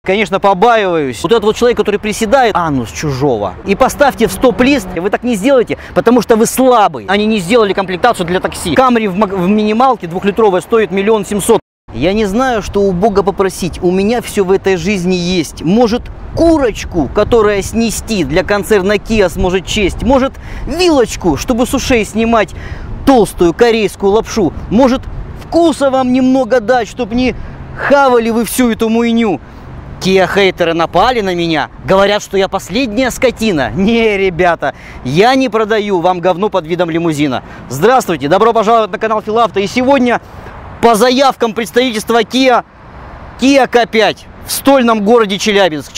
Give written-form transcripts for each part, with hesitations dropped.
конечно, побаиваюсь. Вот этот вот человек, который приседает, анус чужого. И поставьте в стоп-лист, вы так не сделаете, потому что вы слабый. Они не сделали комплектацию для такси. Камри в минималке 2-литровая стоит 1 700 000. Я не знаю, что у Бога попросить. У меня все в этой жизни есть. Может, курочку, которая снести для концерна Kia сможет честь. Может, вилочку, чтобы с ушей снимать толстую корейскую лапшу. Может, вкуса вам немного дать, чтобы не хавали вы всю эту муйню. Kia-хейтеры напали на меня, говорят, что я последняя скотина. Не, ребята, я не продаю вам говно под видом лимузина. Здравствуйте, добро пожаловать на канал Филавто. И сегодня по заявкам представительства Kia K5 в стольном городе Челябинск.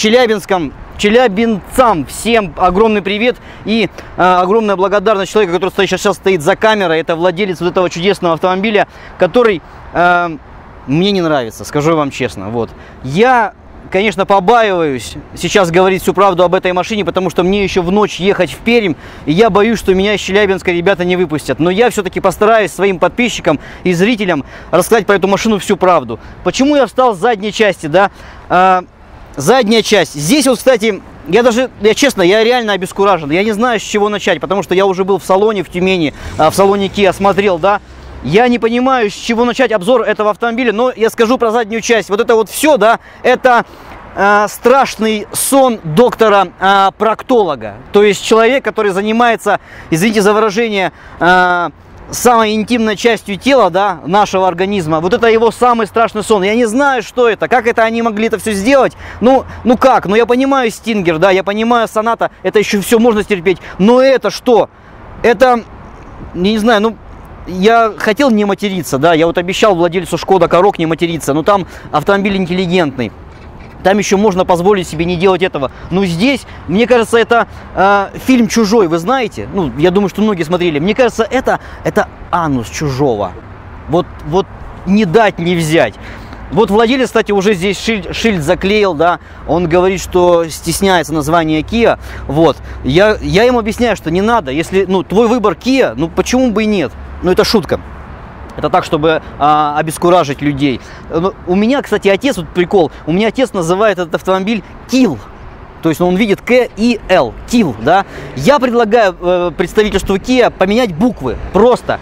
Челябинцам всем огромный привет и огромная благодарность человеку, который сейчас стоит за камерой. Это владелец вот этого чудесного автомобиля, который мне не нравится, скажу вам честно. Вот. Я, конечно, побаиваюсь сейчас говорить всю правду об этой машине, потому что мне еще в ночь ехать в Пермь, и я боюсь, что меня из Челябинска ребята не выпустят. Но я все-таки постараюсь своим подписчикам и зрителям рассказать про эту машину всю правду. Почему я встал с задней части, да? Задняя часть. Здесь вот, кстати, я честно, я реально обескуражен. Я не знаю, с чего начать, потому что я уже был в салоне в Тюмени, в салоне Kia, смотрел, да. Я не понимаю, с чего начать обзор этого автомобиля, но я скажу про заднюю часть. Вот это вот все, да, это страшный сон доктора-проктолога. То есть человек, который занимается, извините за выражение, самой интимной частью тела, да, нашего организма. Вот это его самый страшный сон. Я не знаю, что это, как это они могли это все сделать. Ну как? Ну я понимаю Стингер, да, я понимаю Соната, это еще все можно стерпеть. Но это что? Это, не знаю, ну... Я хотел не материться, да, я вот обещал владельцу Шкода Корок не материться, но там автомобиль интеллигентный. Там еще можно позволить себе не делать этого. Но здесь, мне кажется, это фильм «Чужой», вы знаете? Ну, я думаю, что многие смотрели. Мне кажется, это анус чужого. Вот не дать, не взять. Вот владелец, кстати, уже здесь шильд заклеил, да, он говорит, что стесняется названия Kia, вот. Я ему объясняю, что не надо, если, ну, твой выбор Kia, ну, почему бы и нет? Ну, это шутка. Это так, чтобы обескуражить людей. У меня, кстати, отец, вот прикол, у меня отец называет этот автомобиль Kill. То есть он видит K-I-L, Kill, да. Я предлагаю представительству Kia поменять буквы. Просто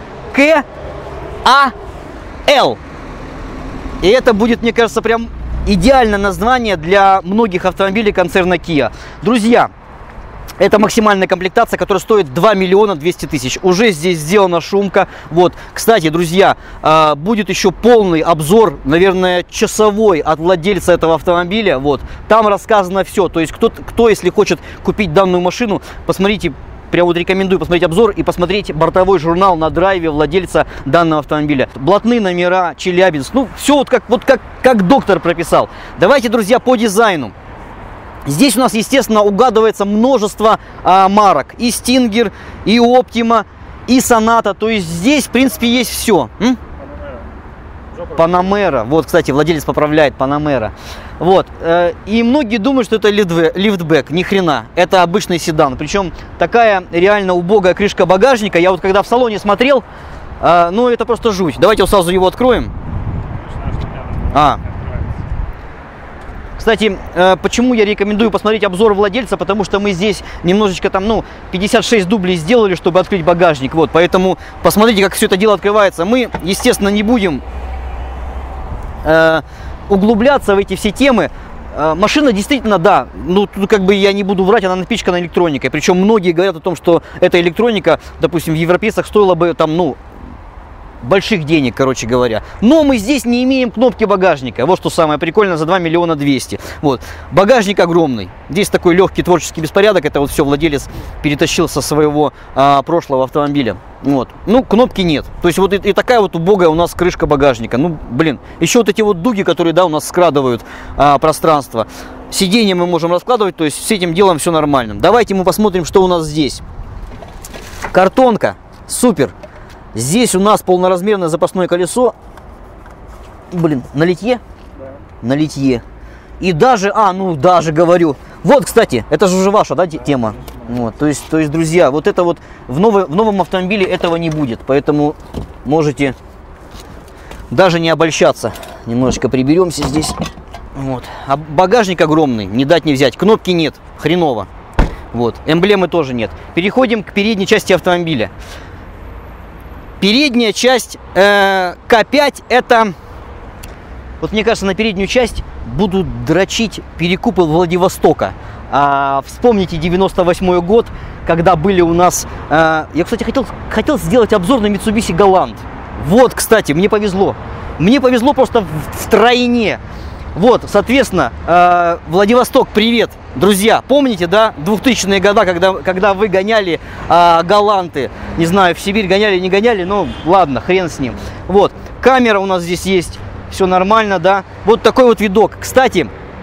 K-A-L. И это будет, мне кажется, прям идеальное название для многих автомобилей концерна Kia. Друзья, это максимальная комплектация, которая стоит 2 200 000. Уже здесь сделана шумка. Вот, кстати, друзья, будет еще полный обзор, наверное, часовой от владельца этого автомобиля. Вот, там рассказано все. То есть, кто если хочет купить данную машину, посмотрите. Прям вот рекомендую посмотреть обзор и посмотреть бортовой журнал на драйве владельца данного автомобиля. Блатные номера, Челябинск. Ну, все вот как доктор прописал. Давайте, друзья, по дизайну. Здесь у нас, естественно, угадывается множество марок. И Stinger, и Optima, и Sonata. То есть здесь, в принципе, есть все. Panamera. Вот, кстати, владелец поправляет Panamera. Вот. И многие думают, что это лифтбэк. Ни хрена. Это обычный седан. Причем такая реально убогая крышка багажника. Я вот когда в салоне смотрел, ну это просто жуть. Давайте вот сразу его откроем. Кстати, почему я рекомендую посмотреть обзор владельца, потому что мы здесь немножечко там, ну, 56 дублей сделали, чтобы открыть багажник. Вот, поэтому посмотрите, как все это дело открывается. Мы, естественно, не будем углубляться в эти все темы. Машина действительно, да, ну, тут как бы я не буду врать, она напичкана электроникой. Причем многие говорят о том, что эта электроника, допустим, в европейцах стоила бы там, ну, больших денег, короче говоря. Но мы здесь не имеем кнопки багажника. Вот что самое прикольное, за 2 200 000. Вот. Багажник огромный. Здесь такой легкий творческий беспорядок. Это вот все владелец перетащил со своего прошлого автомобиля. Вот. Ну, кнопки нет. То есть вот и такая вот убогая у нас крышка багажника. Ну, блин. Еще вот эти вот дуги, которые, да, у нас скрадывают пространство. Сиденье мы можем раскладывать. То есть с этим делом все нормально. Давайте мы посмотрим, что у нас здесь. Картонка. Супер. Здесь у нас полноразмерное запасное колесо. Блин, на литье? Да. На литье. И даже, даже говорю. Вот, кстати, это же уже ваша, да, тема? Вот, то есть, друзья, вот это вот в новом автомобиле этого не будет. Поэтому можете даже не обольщаться. Немножечко приберемся здесь. Вот. А багажник огромный, не дать не взять. Кнопки нет, хреново. Вот. Эмблемы тоже нет. Переходим к передней части автомобиля. Передняя часть К5 это... Вот мне кажется, на переднюю часть будут дрочить перекупы Владивостока. Вспомните 98-й год, когда были у нас... я, кстати, хотел сделать обзор на Mitsubishi Galant. Вот, кстати, мне повезло. Мне повезло просто втройне. Вот, соответственно, Владивосток, привет, друзья. Помните, да, 2000-е годы, когда вы гоняли Галанты? Не знаю, в Сибирь гоняли, не гоняли, но ладно, хрен с ним. Вот, камера у нас здесь есть, все нормально, да. Вот такой вот видок. Кстати,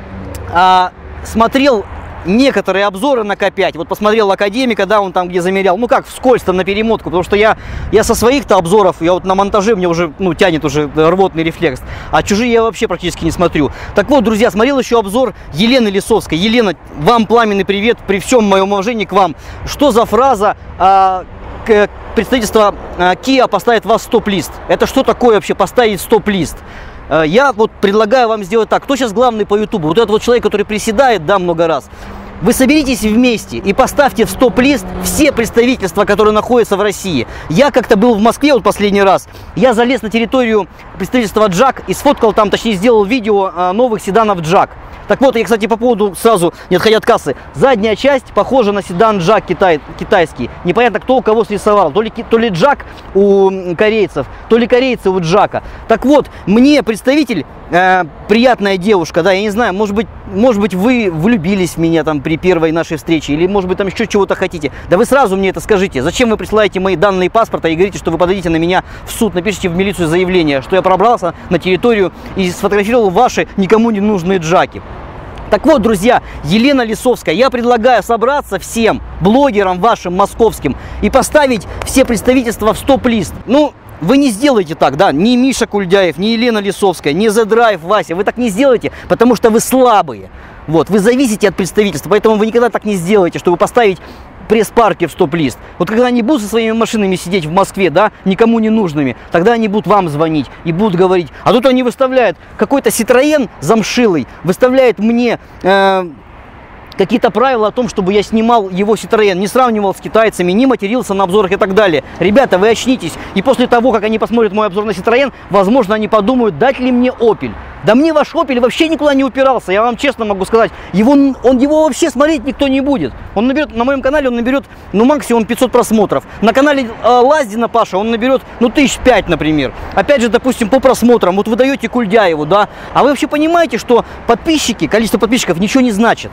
смотрел некоторые обзоры на К5. Вот посмотрел Академика, да, он там где замерял. Ну как, вскользь там на перемотку. Потому что я со своих-то обзоров, я вот на монтаже, мне уже, ну, тянет уже рвотный рефлекс. А чужие я вообще практически не смотрю. Так вот, друзья, смотрел еще обзор Елены Лисовской. Елена, вам пламенный привет, при всем моем уважении к вам. Что за фраза представительство Kia поставит вас в стоп-лист? Это что такое вообще поставить стоп-лист? Я вот предлагаю вам сделать так. Кто сейчас главный по Ютубу? Вот этот вот человек, который приседает, да, много раз. Вы соберитесь вместе и поставьте в стоп-лист все представительства, которые находятся в России. Я как-то был в Москве вот последний раз. Я залез на территорию представительства Джак и сфоткал там, точнее сделал видео новых седанов Джак. Так вот, я, кстати, по поводу, сразу, не отходя от кассы, задняя часть похожа на седан Джак китайский. Непонятно, кто у кого срисовал. То ли Джак у корейцев, то ли корейцы у Джака. Так вот, мне представитель, приятная девушка, да, я не знаю, может быть, вы влюбились в меня там при первой нашей встрече, или, может быть, там еще чего-то хотите. Да вы сразу мне это скажите. Зачем вы присылаете мои данные паспорта и говорите, что вы подадите на меня в суд, напишите в милицию заявление, что я пробрался на территорию и сфотографировал ваши никому не нужные Джаки. Так вот, друзья, Елена Лисовская, я предлагаю собраться всем блогерам вашим московским и поставить все представительства в стоп-лист. Ну, вы не сделаете так, да, ни Миша Кульдяев, ни Елена Лисовская, ни The Drive Вася, вы так не сделаете, потому что вы слабые. Вот, вы зависите от представительства, поэтому вы никогда так не сделаете, чтобы поставить пресс-парки в стоп-лист. Вот когда они будут со своими машинами сидеть в Москве, да, никому не нужными, тогда они будут вам звонить и будут говорить. А тут они выставляют какой-то Citroën замшилый, выставляет мне какие-то правила о том, чтобы я снимал его Citroën, не сравнивал с китайцами, не матерился на обзорах и так далее. Ребята, вы очнитесь. И после того, как они посмотрят мой обзор на Citroën, возможно, они подумают, дать ли мне Opel. Да мне ваш Opel вообще никуда не упирался, я вам честно могу сказать. Его вообще смотреть никто не будет. Он наберет, на моем канале он наберет, ну, максимум 500 просмотров. На канале Лаздина Паша он наберет, ну, 1005, например. Опять же, допустим, по просмотрам. Вот вы даете Кульдяеву, да. А вы вообще понимаете, что подписчики, количество подписчиков ничего не значит.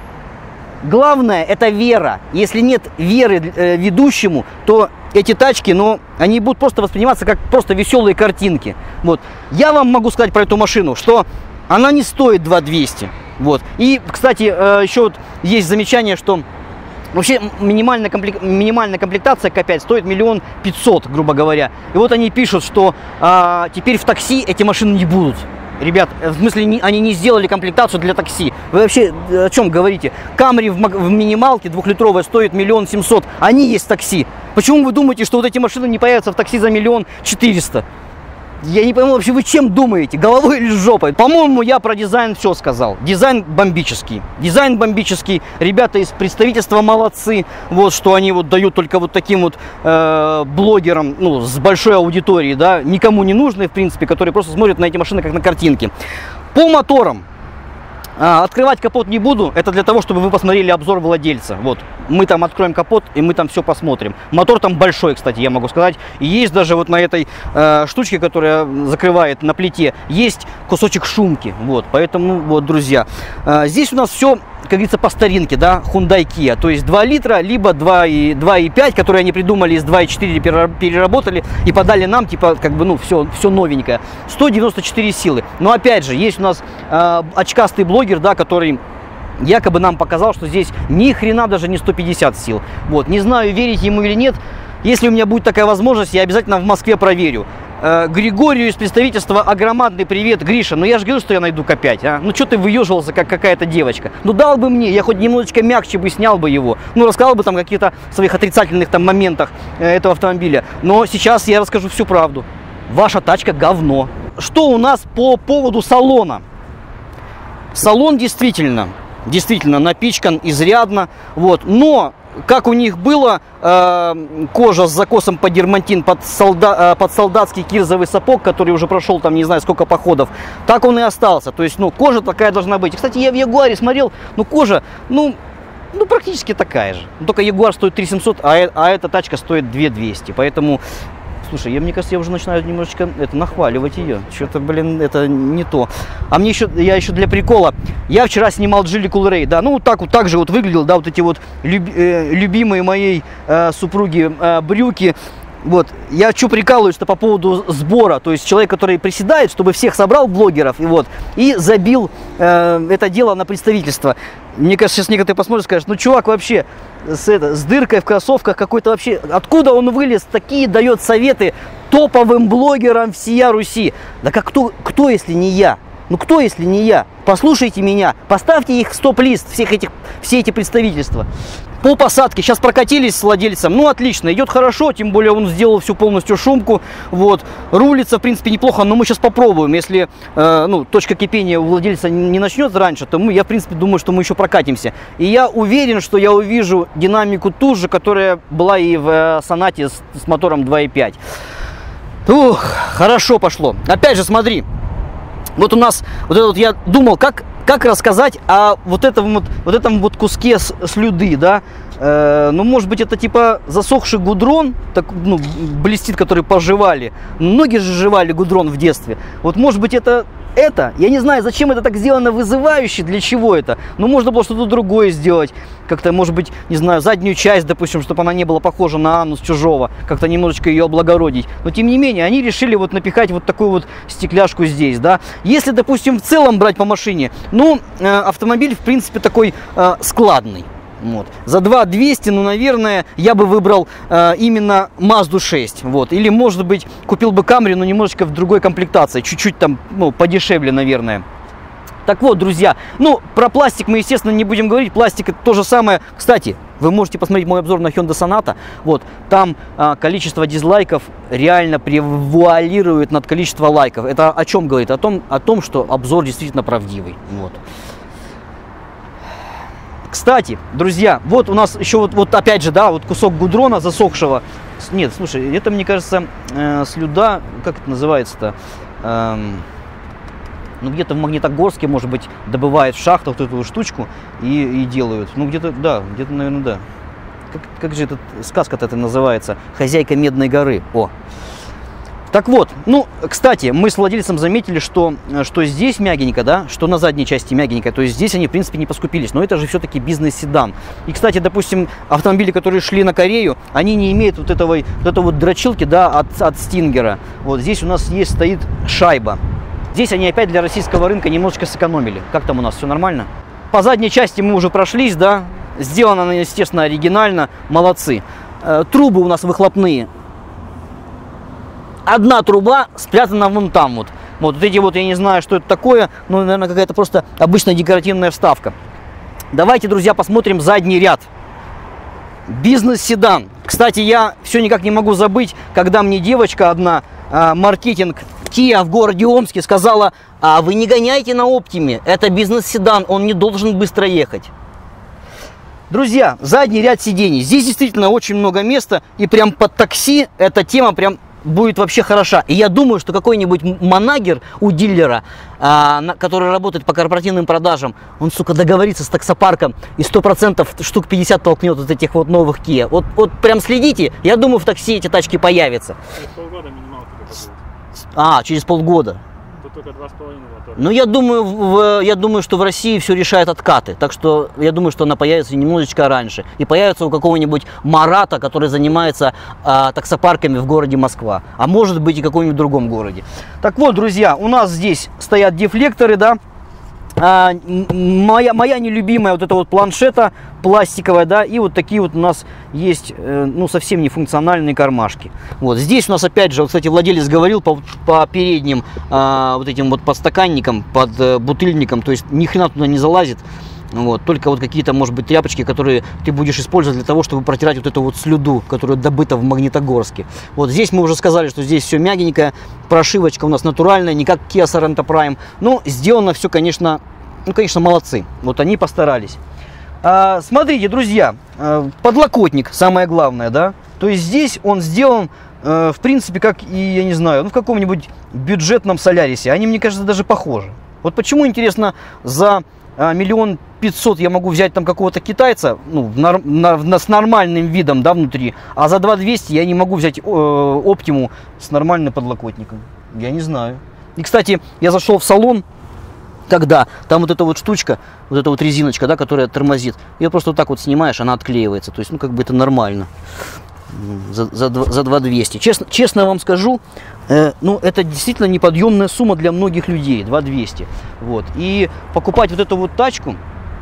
Главное, это вера. Если нет веры ведущему, то эти тачки, ну, они будут просто восприниматься как просто веселые картинки. Вот. Я вам могу сказать про эту машину, что она не стоит 2200. Вот. И, кстати, еще вот есть замечание, что вообще минимальная комплектация К5 стоит 1 500 000, грубо говоря. И вот они пишут, что теперь в такси эти машины не будут. Ребят, в смысле, они не сделали комплектацию для такси. Вы вообще о чем говорите? Камри в минималке 2-литровая стоит 1 700 000. Они есть в такси. Почему вы думаете, что вот эти машины не появятся в такси за 1 400 000? Я не пойму вообще, вы чем думаете? Головой или жопой? По-моему, я про дизайн все сказал. Дизайн бомбический. Дизайн бомбический. Ребята из представительства молодцы. Вот, что они вот дают только вот таким вот блогерам, ну, с большой аудиторией, да, никому не нужные, в принципе, которые просто смотрят на эти машины как на картинки. По моторам. Открывать капот не буду, это для того, чтобы вы посмотрели обзор владельца. Вот, мы там откроем капот и мы там все посмотрим. Мотор там большой, кстати, я могу сказать. И есть даже вот на этой штучке, которая закрывает на плите, есть кусочек шумки. Вот, поэтому, вот, друзья, здесь у нас все, как говорится, по старинке, да, Hyundai Kia. То есть 2 литра, либо 2,5, которые они придумали из 2,4 переработали и подали нам, типа, как бы, ну, все новенькое. 194 силы. Но опять же, есть у нас очкастый блогер, да, который якобы нам показал, что здесь ни хрена даже не 150 сил. Вот, не знаю, верить ему или нет. Если у меня будет такая возможность, я обязательно в Москве проверю. Григорию из представительства огромадный привет. Гриша, ну я же говорил, что я найду К5, а? Ну что ты выеживался, как какая-то девочка? Ну дал бы мне, я хоть немножечко мягче бы снял бы его. Ну рассказал бы там какие-то своих отрицательных там моментах этого автомобиля. Но сейчас я расскажу всю правду. Ваша тачка говно. Что у нас по поводу салона? салон действительно напичкан изрядно, вот, но как у них было кожа с закосом под дермантин, под солдатский кирзовый сапог, который уже прошел там не знаю сколько походов, так он и остался. То есть, ну, кожа такая должна быть. Кстати, я в Ягуаре смотрел, ну, кожа, ну практически такая же. Только Ягуар стоит 3700, а эта тачка стоит 2200. Поэтому, слушай, мне кажется, я уже начинаю немножечко нахваливать ее. Что-то, блин, это не то. А я еще для прикола. Я вчера снимал Geely Cool Ray, да, ну вот так же вот выглядел, да, вот эти вот любимые моей супруги брюки. Вот, я что прикалываюсь-то по поводу сбора, то есть человек, который приседает, чтобы всех собрал блогеров, и забил это дело на представительство. Мне кажется, сейчас некоторые посмотрят и скажут, ну чувак вообще с дыркой в кроссовках какой-то вообще, откуда он вылез, такие дает советы топовым блогерам всея Руси. Да как кто если не я? Ну кто если не я? Послушайте меня, поставьте их в стоп-лист, все эти представительства. По посадке сейчас прокатились с владельцем, ну отлично, идет хорошо, тем более он сделал всю полностью шумку, вот, рулится в принципе неплохо, но мы сейчас попробуем, если точка кипения у владельца не начнется раньше, то я в принципе думаю, что мы еще прокатимся. И я уверен, что я увижу динамику ту же, которая была и в Сонате с мотором 2.5. Ух, хорошо пошло. Опять же, смотри, вот у нас, я думал, как рассказать о вот этом куске слюды, да, ну, может быть, это типа засохший гудрон, так, ну, блестит, который пожевали. Многие же жевали гудрон в детстве. Вот, может быть, это, я не знаю, зачем это так сделано вызывающе, для чего это. Но можно было что-то другое сделать. Как-то, может быть, не знаю, заднюю часть, допустим, чтобы она не была похожа на анус чужого. Как-то немножечко ее облагородить. Но, тем не менее, они решили вот напихать вот такую вот стекляшку здесь, да. Если, допустим, в целом брать по машине, ну, автомобиль, в принципе, такой складный. Вот. За 2200, ну, наверное, я бы выбрал именно Mazda 6. Вот. Или, может быть, купил бы Camry, но немножечко в другой комплектации. Чуть-чуть там, ну, подешевле, наверное. Так вот, друзья, ну, про пластик мы, естественно, не будем говорить. Пластик — это то же самое. Кстати, вы можете посмотреть мой обзор на Hyundai Sonata. Вот. Там количество дизлайков реально превуалирует над количеством лайков. Это о чем говорит? О том, что обзор действительно правдивый. Вот. Кстати, друзья, вот у нас еще вот опять же, да, вот кусок гудрона засохшего. Нет, слушай, это, мне кажется, слюда, как это называется-то? Ну, где-то в Магнитогорске, может быть, добывают в шахтах вот эту штучку и делают. Ну, где-то, да, где-то, наверное, да. Как же эта сказка-то это называется? «Хозяйка Медной горы». О! Так вот, ну, кстати, мы с владельцем заметили, что здесь мягенько, да, что на задней части мягенько, то есть здесь они, в принципе, не поскупились, но это же все-таки бизнес-седан. И, кстати, допустим, автомобили, которые шли на Корею, они не имеют вот этой вот дрочилки, да, от Стингера. Вот здесь у нас стоит шайба. Здесь они опять для российского рынка немножечко сэкономили. Как там у нас, все нормально? По задней части мы уже прошлись, да, сделано она, естественно, оригинально, молодцы. Трубы у нас выхлопные. Одна труба спрятана вон там вот. Вот эти вот, я не знаю, что это такое, но, наверное, какая-то просто обычная декоративная вставка. Давайте, друзья, посмотрим задний ряд. Бизнес-седан. Кстати, я все никак не могу забыть, когда мне девочка одна, маркетинг Kia в городе Омске, сказала: а вы не гоняйте на Оптиме, это бизнес-седан, он не должен быстро ехать. Друзья, задний ряд сидений. Здесь действительно очень много места, и прям под такси эта тема прям будет вообще хороша. И я думаю, что какой-нибудь манагер у дилера, который работает по корпоративным продажам, он, сука, договорится с таксопарком и 100% штук 50 толкнет вот этих вот новых Kia. Вот прям следите, я думаю, в такси эти тачки появятся. Через полгода минималка будет. Через полгода. Тут только 2,5 мотора. Ну, я думаю, что в России все решает откаты. Так что я думаю, что она появится немножечко раньше. И появится у какого-нибудь Марата, который занимается таксопарками в городе Москва. А может быть и в каком-нибудь другом городе. Так вот, друзья, у нас здесь стоят дефлекторы, да. Моя нелюбимая вот эта вот планшета пластиковая, да, и вот такие вот у нас есть, ну, совсем нефункциональные кармашки. Вот здесь у нас опять же, вот, кстати, владелец говорил по передним вот этим вот подстаканникам, под бутыльником, то есть ни хрена туда не залазит. Вот, только вот какие-то, может быть, тряпочки, которые ты будешь использовать для того, чтобы протирать вот эту вот слюду, которая добыта в Магнитогорске. Вот здесь мы уже сказали, что здесь все мягенькое, прошивочка у нас натуральная, не как Kia Sorento Prime. Но сделано все, конечно, ну, конечно, молодцы. Вот они постарались. Смотрите, друзья, подлокотник, самое главное, да. То есть здесь он сделан, в принципе, как и, я не знаю, ну, в каком-нибудь бюджетном Солярисе. Они, мне кажется, даже похожи. Вот почему, интересно, за 1 500 000 я могу взять там какого-то китайца, ну, с нормальным видом, да, внутри, а за 2 200 я не могу взять Optimu с нормальным подлокотником. Я не знаю. И, кстати, я зашел в салон, когда там вот эта вот штучка, вот эта вот резиночка, да, которая тормозит, ее просто вот так вот снимаешь, она отклеивается. То есть, ну, как бы это нормально. За 2 200. Честно вам скажу, ну, это действительно неподъемная сумма для многих людей. 2 200. Вот. И покупать вот эту вот тачку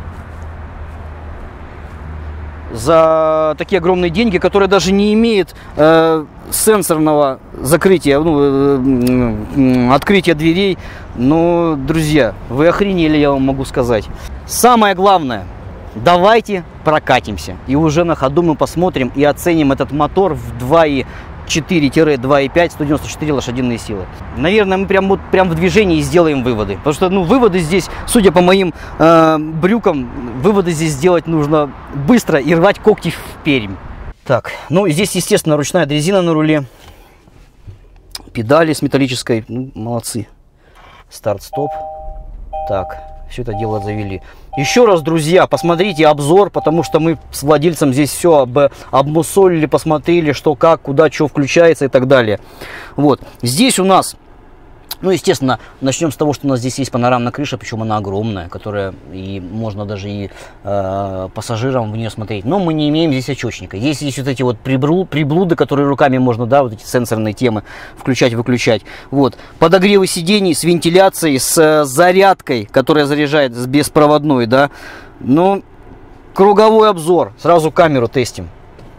за такие огромные деньги, которая даже не имеет сенсорного закрытия, ну, открытия дверей. Но, друзья, вы охренели, я вам могу сказать. Самое главное, давайте прокатимся. И уже на ходу мы посмотрим и оценим этот мотор в 2.4-2.5, 194 лошадиные силы. Наверное, мы прям в движении сделаем выводы. Потому что, ну, выводы здесь, судя по моим брюкам, выводы здесь сделать нужно быстро и рвать когти в Пермь. Так, ну, здесь, естественно, ручная дрезина на руле. Педали с металлической. Ну, молодцы. Старт-стоп. Так, все это дело завели. Еще раз, друзья, посмотрите обзор, потому что мы с владельцем здесь все обмусолили, посмотрели, что, как, куда, что включается и так далее. Вот. Здесь у нас, ну, естественно, начнем с того, что у нас здесь есть панорамная крыша, причем она огромная, которая, и можно даже и пассажирам в нее смотреть. Но мы не имеем здесь очечника. Здесь есть вот эти вот приблуды, которые руками можно, да, вот эти сенсорные темы включать-выключать. Вот. Подогревы сидений с вентиляцией, с зарядкой, которая заряжает с беспроводной, да. Ну, круговой обзор. Сразу камеру тестим.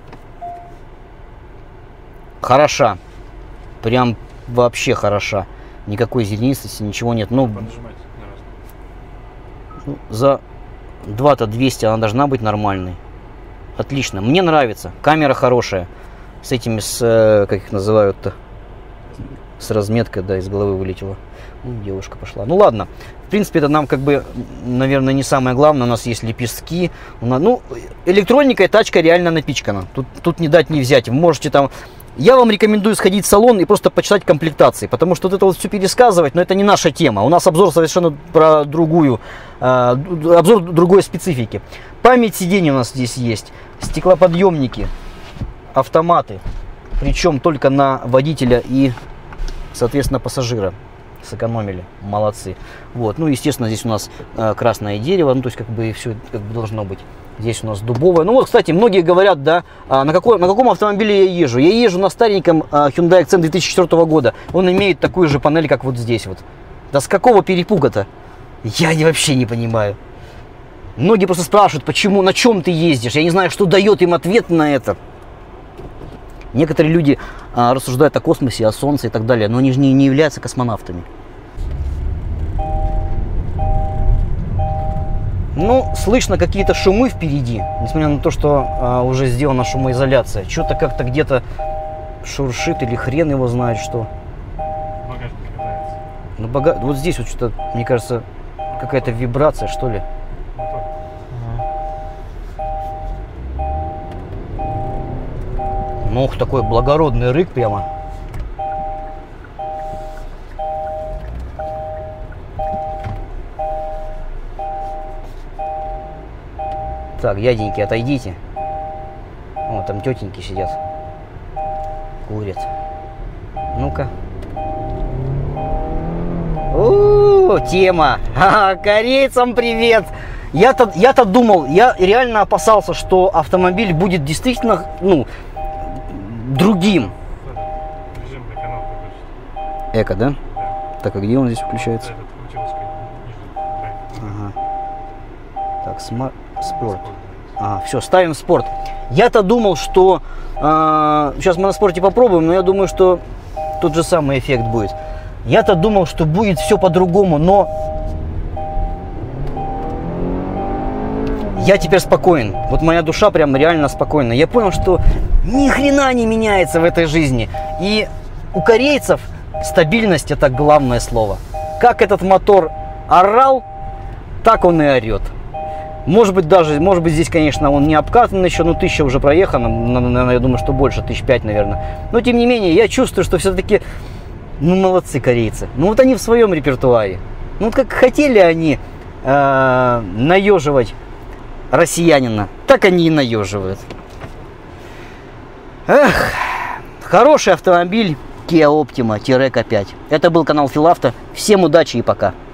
Хороша. Прям вообще хороша. Никакой зернистости, ничего нет. Ну, за 200 она должна быть нормальной. Отлично. Мне нравится. Камера хорошая. С этими, как их называют-то? С разметкой, да, из головы вылетела. Ну, девушка пошла. Ну, ладно. В принципе, это нам, как бы, наверное, не самое главное. У нас есть лепестки. Ну, электроника и тачка реально напичкана. Тут не дать, не взять. Вы можете там... Я вам рекомендую сходить в салон и просто почитать комплектации, потому что вот это вот все пересказывать, но это не наша тема. У нас обзор совершенно про другую, обзор другой специфики. Память сидений у нас здесь есть, стеклоподъемники, автоматы, причем только на водителя и, соответственно, пассажира. Сэкономили, молодцы. Вот, ну, естественно, здесь у нас красное дерево, ну, то есть, как бы, все как бы должно быть. Здесь у нас дубовая. Ну вот, кстати, многие говорят, да, на каком автомобиле я езжу. Я езжу на стареньком Hyundai Accent 2004 года. Он имеет такую же панель, как вот здесь вот. Да с какого перепуга-то? Я вообще не понимаю. Многие просто спрашивают, почему, на чем ты ездишь. Я не знаю, что дает им ответ на это. Некоторые люди рассуждают о космосе, о Солнце и так далее, но они же не являются космонавтами. Ну, слышно какие-то шумы впереди, несмотря на то, что уже сделана шумоизоляция. Что-то как-то где-то шуршит или хрен его знает что. Багажник катается. Ну, вот здесь вот что-то, мне кажется, какая-то вибрация, что ли. Ну, такой благородный рык прямо. Так, дяденьки, отойдите. О, там тетеньки сидят. Курят. Ну-ка. Тема. Корейцам привет. Я-то думал, я реально опасался, что автомобиль будет действительно, ну, другим. Режим для канала выключить. Эко, да? Да. Так, а где он здесь включается? Этот включилочкой ниже. Ага. Так, спорт. Все, ставим спорт. Я-то думал, что... сейчас мы на спорте попробуем, но я думаю, что тот же самый эффект будет. Я-то думал, что будет все по-другому, но... Я теперь спокоен. Вот моя душа прям реально спокойна. Я понял, что ни хрена не меняется в этой жизни. И у корейцев стабильность — это главное слово. Как этот мотор орал, так он и орет. Может быть, здесь, конечно, он не обкатан еще, но 1000 уже проехано, наверное, я думаю, что больше, 5000, наверное. Но, тем не менее, я чувствую, что все-таки, ну, молодцы корейцы. Ну, вот они в своем репертуаре. Ну, вот как хотели они наеживать россиянина, так они и наеживают. Эх, хороший автомобиль Kia Optima-K5. Это был канал Филавто. Всем удачи и пока.